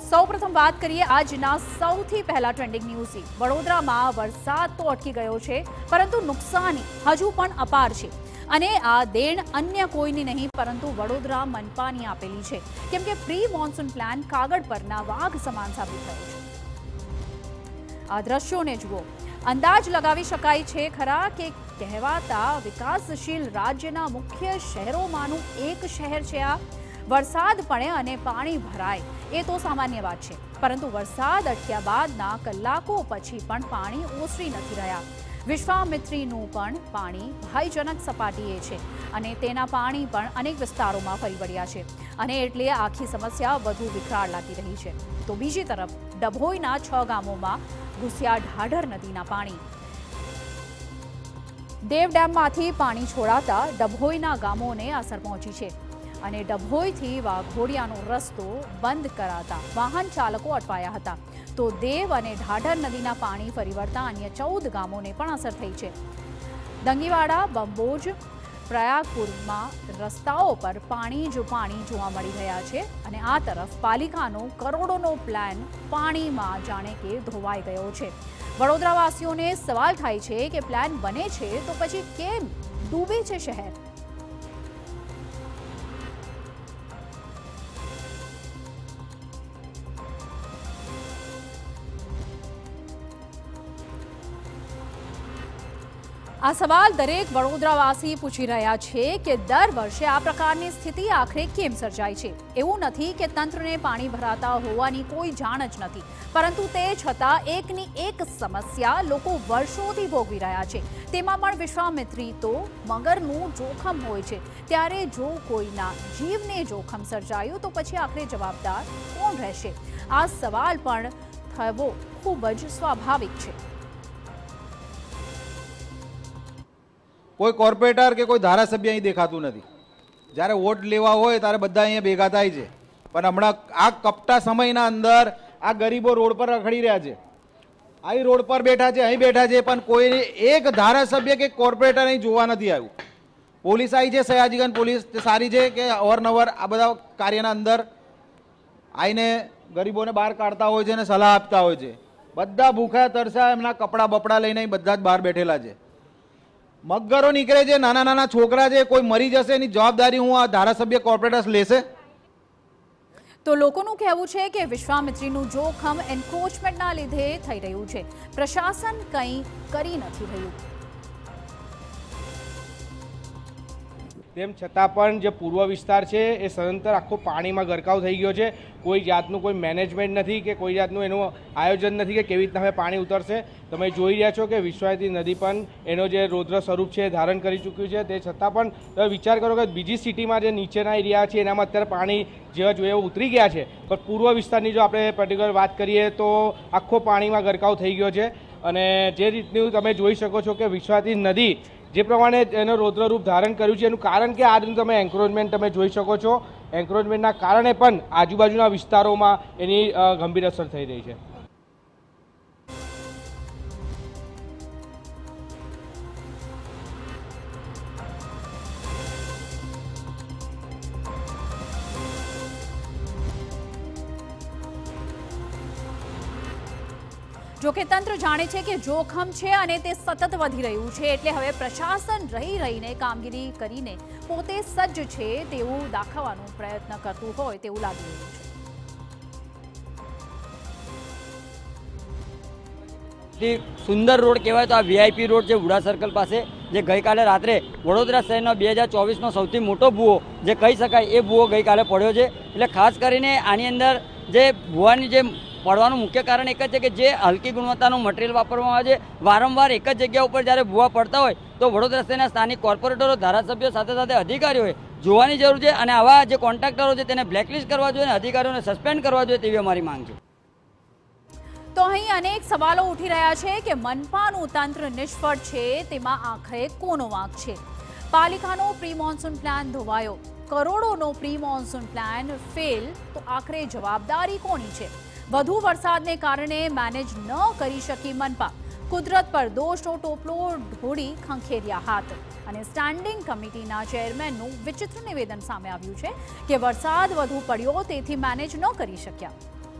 સૌપ્રથમ વાત કરીએ આજના સૌથી પહેલા ટ્રેન્ડિંગ ન્યૂઝની। વડોદરામાં વરસાદ તો અટકી ગયો છે, પરંતુ નુકસાની હજુ પણ અપાર છે અને આ દેણ અન્ય કોઈની નહીં પરંતુ વડોદરા મનપાની આપેલી છે, કેમ કે પ્રી મોન્સૂન પ્લાન કાગળ પરના વાઘ સમાન સાબિત થયો છે। આ દ્રશ્યોને જુઓ, અંદાજ લગાવી શકાય છે ખરા કે કહેવાતા વિકાસશીલ રાજ્યના મુખ્ય શહેરોમાંનું એક શહેર છે આ। વરસાદ પડે અને પાણી ભરાય એ તો સામાન્ય વાત છે, પરંતુ વરસાદ અટક્યા બાદના કલાકો પછી પણ પાણી ઓસરી નથી રહ્યા। વિશ્વામિત્રીનું પણ પાણી ભયજનક સપાટીએ છે અને તેના પાણી પણ અનેક વિસ્તારોમાં ફરી વળ્યા છે અને એટલે આખી સમસ્યા વધુ વિકરાળ લાગી રહી છે। તો બીજી તરફ ડભોઈના 6 ગામોમાં ઘૂસ્યા ઢાઢર નદીના પાણી। દેવ ડેમમાંથી પાણી છોડાતા ડભોઈના ગામોને અસર પહોંચી છે અને ડભોઈથી વાઘોડિયાનો રસ્તો બંધ કરાતા વાહન ચાલકો અટવાયા હતા। તો દેવ અને ઢાઢર નદીના પાણી ફરી વળતા અન્ય 14 ગામોને પણ અસર થઈ છે। દંગીવાડા, બંબોજ, પ્રયાગપુરમાં રસ્તાઓ પર પાણી જ પાણી જોવા મળી રહ્યા છે અને આ તરફ પાલિકાનો કરોડોનો પ્લાન પાણીમાં જાણે કે ધોવાઈ ગયો છે। વડોદરાવાસીઓને સવાલ થાય છે કે પ્લાન બને છે તો પછી કેમ ડૂબે છે શહેર? આ સવાલ દરેક વડોદરાવાસી પૂછી રહ્યા છે કે દર વર્ષે આ પ્રકારની સ્થિતિ આખરે કેમ સર્જાય છે। એવું નથી કે તંત્રને પાણી ભરાતા હોવાની કોઈ જાણ જ નથી, પરંતુ તે છતાં એકની એક સમસ્યા લોકો વર્ષોથી ભોગવી રહ્યા છે। તેમાં પણ વિશ્વામિત્રી તો મગરનું જોખમ હોય છે, ત્યારે જો કોઈના જીવને જોખમ સર્જાયું તો પછી આખરે જવાબદાર કોણ રહેશે? આ સવાલ પણ થવો ખૂબ જ સ્વાભાવિક છે। કોઈ કોર્પોરેટર કે કોઈ ધારાસભ્ય અહીં દેખાતું નથી। જ્યારે વોટ લેવા હોય ત્યારે બધા અહીંયા ભેગા થાય છે, પણ હમણાં આ કપટા સમયના અંદર આ ગરીબો રોડ પર રખડી રહ્યા છે। અહીં રોડ પર બેઠા છે, અહીં બેઠા છે, પણ કોઈ એક ધારાસભ્ય કે કોર્પોરેટર અહીં જોવા નથી આવ્યું। પોલીસ આવી છે, સયાજીગંજ પોલીસ સારી છે કે અવારનવાર આ બધા કાર્યના અંદર આવીને ગરીબોને બહાર કાઢતા હોય છે અને સલાહ આપતા હોય છે। બધા ભૂખ્યા તરસ્યા એમના કપડા બપડા લઈને બધા જ બહાર બેઠેલા છે। મગરો નીકળે છે, નાના નાના છોકરા છે, કોઈ મરી જશે એની જવાબદારી હું આ ધારાસભ્ય કોર્પોરેટર્સ લેશે? તો લોકોનું કહેવું છે કે વિશ્વામિત્રીનું જોખમ એન્ક્રોચમેન્ટના લીધે થઈ રહ્યું છે, પ્રશાસન કંઈ કરી નથી રહ્યું। તેમ છતાં પણ જે પૂર્વ વિસ્તાર છે એ સદંતર આખો પાણીમાં ગરકાવ થઈ ગયો છે। કોઈ જાતનું કોઈ મેનેજમેન્ટ નથી કે કોઈ જાતનું એનું આયોજન નથી કે કેવી રીતના હવે પાણી ઉતરશે। તમે જોઈ રહ્યા છો કે વિશ્વામિત્રી નદી પણ એનો જે રૌદ્ર સ્વરૂપ છે ધારણ કરી ચૂક્યું છે। તે છતાં પણ તમે વિચાર કરો કે બીજી સિટીમાં જે નીચેના એરિયા છે એનામાં અત્યારે પાણી જેવા જોઈએ ઉતરી ગયા છે, પણ પૂર્વ વિસ્તારની જો આપણે પર્ટિક્યુલર વાત કરીએ તો આખો પાણીમાં ગરકાવ થઈ ગયો છે। અને જે રીતનું તમે જોઈ શકો છો કે વિશ્વામિત્રી નદી જે પ્રમાણે એનો રૌદ્ર રૂપ ધારણ કર્યું છે એનું કારણ કે આ રીતનું તમે એન્ક્રોચમેન્ટ તમે જોઈ શકો છો। એન્ક્રોચમેન્ટના કારણે પણ આજુબાજુના વિસ્તારોમાં એની ગંભીર અસર થઈ રહી છે। જોકે તંત્ર જાણે છે કે જોખમ છે અને તે સતત વધી રહ્યું છે, એટલે હવે પ્રશાસન રહીને કામગીરી કરીને પોતે સજ્જ છે તેવું દાખવવાનો પ્રયત્ન કરતું હોય તેવું લાગી રહ્યું છે। સુંદર રોડ કહેવાય તો આ વીઆઈપી રોડ છે વુડા સર્કલ પાસે, જે ગઈકાલે રાત્રે વડોદરા શહેરનો 2024નો સૌથી મોટો ભૂવો જે કહી શકાય એ ભૂવો ગઈકાલે પડ્યો છે। એટલે ખાસ કરીને આની અંદર જે ભૂવાની જે પડવાનું મુખ્ય કારણ એક જ છે કે જે હલકી ગુણવત્તાનું મટીરિયલ વાપરવામાં આવે છે, વારંવાર એક જ જગ્યા ઉપર જ્યારે ભૂવા પડતા હોય તો વડોદરા શહેરના સ્થાનિક કોર્પોરેટરો, ધારાસભ્યો સાથે સાથે અધિકારીઓએ જોવાની જરૂર છે અને આવા જે કોન્ટ્રાક્ટરો છે તેને બ્લેકલિસ્ટ કરવા જોઈએ અને અધિકારીઓને સસ્પેન્ડ કરવા જોઈએ તેવી અમારી માંગ છે। તો અહીં અનેક સવાલો ઉઠી રહ્યા છે કે મનપાનું તંત્ર નિષ્ફળ છે, તેમાં આખરે કોનો વાંક છે? પાલિકાનો પ્રી મોન્સૂન પ્લાન ધોવાયો, કરોડોનો પ્રી મોન્સૂન પ્લાન ફેલ, તો આખરે જવાબદારી કોની છે? વધુ વરસાદને કારણે મેનેજ ન કરી શકી મનપા, કુદરત પર દોષનો ટોપલો ઢોળી ખંખેર્યા હાથ અને સ્ટેન્ડિંગ કમિટીના ચેરમેનનું વિચિત્ર નિવેદન સામે આવ્યું છે કે વરસાદ વધુ પડ્યો તેથી મેનેજ ન કરી શક્યા।